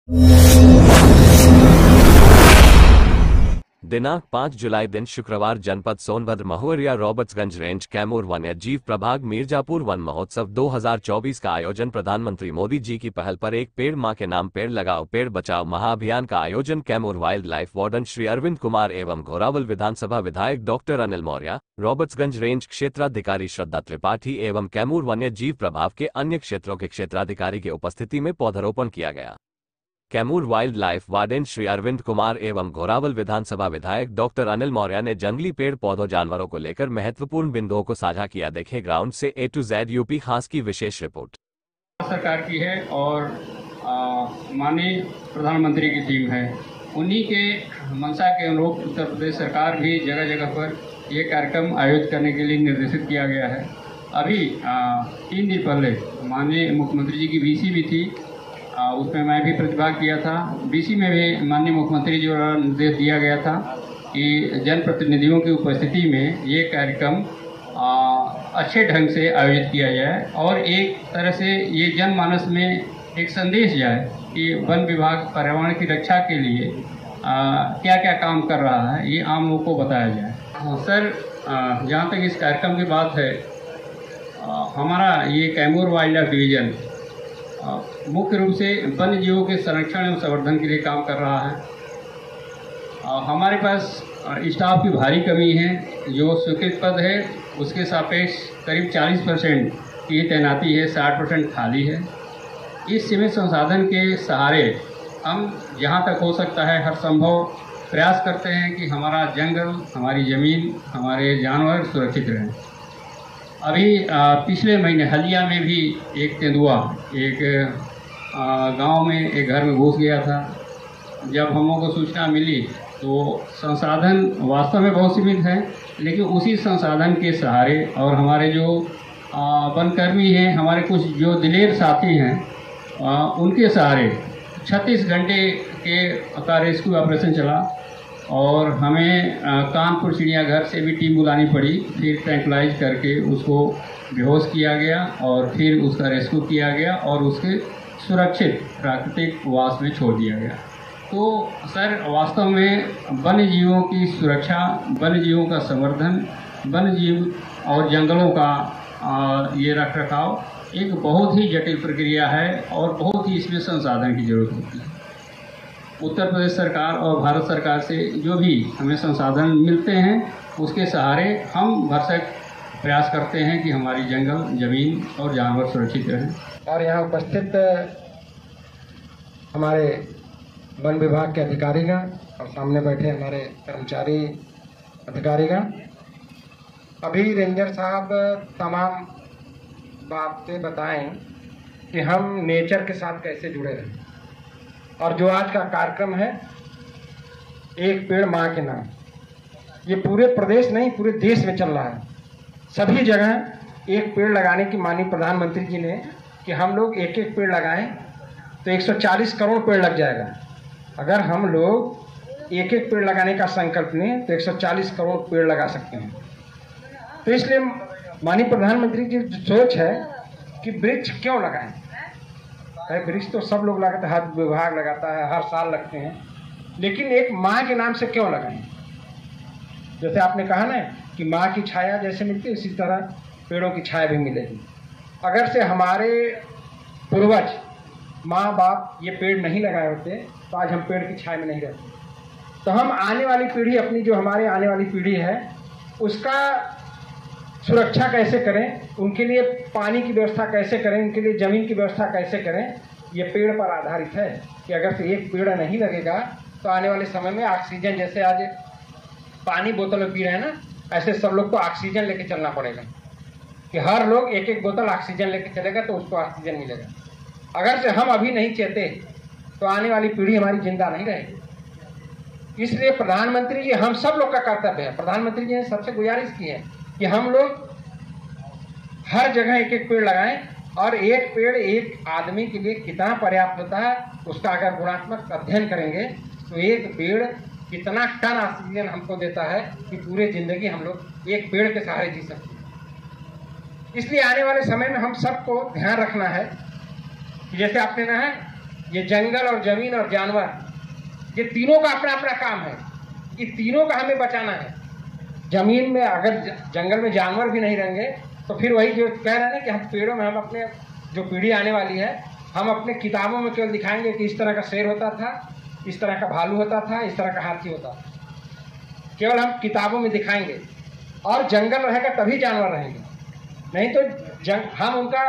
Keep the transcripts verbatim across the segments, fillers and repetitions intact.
दिनांक पाँच जुलाई दिन शुक्रवार जनपद सोनभद्र महुरिया रॉबर्ट्सगंज रेंज कैमूर वन्य जीव प्रभाग मिर्जापुर वन महोत्सव दो हज़ार चौबीस का आयोजन प्रधानमंत्री मोदी जी की पहल पर एक पेड़ मां के नाम पेड़ लगाओ पेड़ बचाओ महाअभियान का आयोजन Kaimur wild life warden Shri Arvind Kumar एवं घोरावल विधानसभा विधायक डॉक्टर अनिल मौर्य, रॉबर्ट्सगंज रेंज क्षेत्राधिकारी श्रद्धा त्रिपाठी एवं कैमूर वन्य जीव प्रभाग के अन्य क्षेत्रों के क्षेत्राधिकारी की उपस्थिति में पौधारोपण किया गया। Kaimur wild life warden Shri Arvind Kumar एवं घोरावल विधानसभा विधायक डॉक्टर अनिल मौर्य ने जंगली पेड़ पौधों जानवरों को लेकर महत्वपूर्ण बिंदुओं को साझा किया। देखे ग्राउंड से ए टू जेड यूपी खास की विशेष रिपोर्ट। सरकार की है और माननीय प्रधानमंत्री की टीम है, उन्हीं के मंशा के अनुरूप उत्तर प्रदेश सरकार भी जगह जगह पर ये कार्यक्रम आयोजित करने के लिए निर्देशित किया गया है। अभी आ, तीन दिन पहले माननीय मुख्यमंत्री जी की बीसी भी थी, उसमें मैं भी प्रतिभाग किया था। बीसी में भी माननीय मुख्यमंत्री जी द्वारा निर्देश दिया गया था कि जनप्रतिनिधियों की उपस्थिति में ये कार्यक्रम अच्छे ढंग से आयोजित किया जाए और एक तरह से ये जनमानस में एक संदेश जाए कि वन विभाग पर्यावरण की रक्षा के लिए आ, क्या क्या काम कर रहा है, ये आम लोगों को बताया जाए। हाँ, सर, जहाँ तक इस कार्यक्रम की बात है, आ, हमारा ये कैमूर वाइल्ड लाइफ डिवीज़न मुख्य रूप से वन्य जीवों के संरक्षण एवं संवर्धन के लिए काम कर रहा है। आ, हमारे पास स्टाफ की भारी कमी है। जो स्वीकृत पद है उसके सापेक्ष करीब चालीस परसेंट की तैनाती है, साठ परसेंट खाली है। इस सीमित संसाधन के सहारे हम जहाँ तक हो सकता है हर संभव प्रयास करते हैं कि हमारा जंगल, हमारी ज़मीन, हमारे जानवर सुरक्षित रहें। अभी पिछले महीने हलिया में भी एक तेंदुआ एक गांव में एक घर में घुस गया था। जब हम लोगों को सूचना मिली तो संसाधन वास्तव में बहुत सीमित है, लेकिन उसी संसाधन के सहारे और हमारे जो वनकर्मी हैं, हमारे कुछ जो दिलेर साथी हैं, आ, उनके सहारे छत्तीस घंटे के का रेस्क्यू ऑपरेशन चला और हमें आ, कानपुर चिड़ियाघर से भी टीम बुलानी पड़ी। फिर ट्रैंक्विलाइज करके उसको बेहोश किया गया और फिर उसका रेस्क्यू किया गया और उसके सुरक्षित प्राकृतिक वास में छोड़ दिया गया। तो सर, वास्तव में वन्य जीवों की सुरक्षा, वन्य जीवों का संवर्धन, वन्य जीव और जंगलों का आ, ये रख रखाव एक बहुत ही जटिल प्रक्रिया है और बहुत ही इसमें संसाधन की जरूरत होती है। उत्तर प्रदेश सरकार और भारत सरकार से जो भी हमें संसाधन मिलते हैं उसके सहारे हम भरसक प्रयास करते हैं कि हमारी जंगल, जमीन और जानवर सुरक्षित रहें। और यहाँ उपस्थित हमारे वन विभाग के अधिकारीगण और सामने बैठे हमारे कर्मचारी अधिकारीगण, अभी रेंजर साहब तमाम बातें बताएं कि हम नेचर के साथ कैसे जुड़े रहें। और जो आज का कार्यक्रम है एक पेड़ माँ के नाम, ये पूरे प्रदेश नहीं पूरे देश में चल रहा है। सभी जगह एक पेड़ लगाने की माननीय प्रधानमंत्री जी ने कि हम लोग एक एक पेड़ लगाएं तो एक सौ चालीस करोड़ पेड़ लग जाएगा। अगर हम लोग एक एक पेड़ लगाने का संकल्प लें तो एक सौ चालीस करोड़ पेड़ लगा सकते हैं। तो इसलिए माननीय प्रधानमंत्री की जो सोच है कि वृक्ष क्यों लगाएं, वृक्ष तो सब लोग लगाते हैं, हर विभाग लगाता है, हर साल लगते हैं, लेकिन एक माँ के नाम से क्यों लगाएं। जैसे आपने कहा ना कि माँ की छाया जैसे मिलती है, इसी तरह पेड़ों की छाया भी मिलेगी। अगर से हमारे पूर्वज माँ बाप ये पेड़ नहीं लगाए होते तो आज हम पेड़ की छाया में नहीं रहते। तो हम आने वाली पीढ़ी, अपनी जो हमारे आने वाली पीढ़ी है, उसका सुरक्षा कैसे करें, उनके लिए पानी की व्यवस्था कैसे करें, उनके लिए ज़मीन की व्यवस्था कैसे करें, ये पेड़ पर आधारित है कि अगर से एक पेड़ नहीं लगेगा तो आने वाले समय में ऑक्सीजन, जैसे आज पानी बोतल में पी रहे हैं ना, ऐसे सब लोग को ऑक्सीजन लेके चलना पड़ेगा कि हर लोग एक एक बोतल ऑक्सीजन लेके चलेगा तो उसको ऑक्सीजन मिलेगा। अगर से हम अभी नहीं चेते तो आने वाली पीढ़ी हमारी जिंदा नहीं रहेगी। इसलिए प्रधानमंत्री जी, हम सब लोग का कर्तव्य है, प्रधानमंत्री जी ने सबसे गुजारिश की है कि हम लोग हर जगह एक एक पेड़ लगाएं और एक पेड़ एक आदमी के लिए कितना पर्याप्त होता है उसका अगर गुणात्मक अध्ययन करेंगे तो एक पेड़ कितना टन ऑक्सीजन हमको देता है कि पूरे जिंदगी हम लोग एक पेड़ के सहारे जी सकते हैं। इसलिए आने वाले समय में हम सबको ध्यान रखना है कि जैसे आपने कहा है ये जंगल और जमीन और जानवर, ये तीनों का अपना अपना काम है। ये तीनों का हमें बचाना है। जमीन में अगर जंगल में जानवर भी नहीं रहेंगे तो फिर वही जो कह रहे हैं ना कि हम पेड़ों में, हम अपने जो पीढ़ी आने वाली है, हम अपने किताबों में केवल दिखाएंगे कि इस तरह का शेर होता था, इस तरह का भालू होता था, इस तरह का हाथी होता था। केवल हम किताबों में दिखाएंगे, और जंगल रहेगा तभी जानवर रहेंगे, नहीं तो जंग हम उनका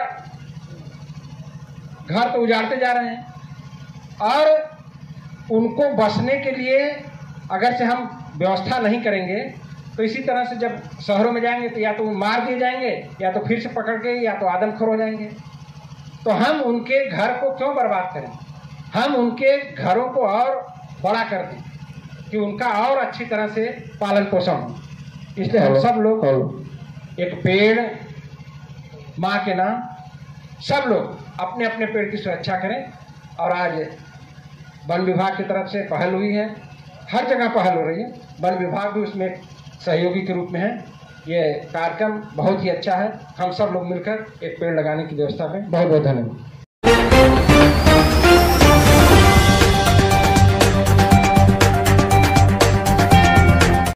घर तो उजाड़ते जा रहे हैं। और उनको बसने के लिए अगर से हम व्यवस्था नहीं करेंगे तो इसी तरह से जब शहरों में जाएंगे तो या तो मार दिए जाएंगे, या तो फिर से पकड़ के, या तो आदमखोर हो जाएंगे। तो हम उनके घर को क्यों बर्बाद करें? हम उनके घरों को और बड़ा कर दें कि उनका और अच्छी तरह से पालन पोषण हो। इसलिए हम सब लोग एक पेड़ माँ के नाम, सब लोग अपने अपने पेड़ की सुरक्षा करें। और आज वन विभाग की तरफ से पहल हुई है, हर जगह पहल हो रही है, वन विभाग भी उसमें सहयोगी के रूप में है। ये कार्यक्रम बहुत ही अच्छा है। हम सब लोग मिलकर एक पेड़ लगाने की व्यवस्था करें। बहुत बहुत धन्यवाद।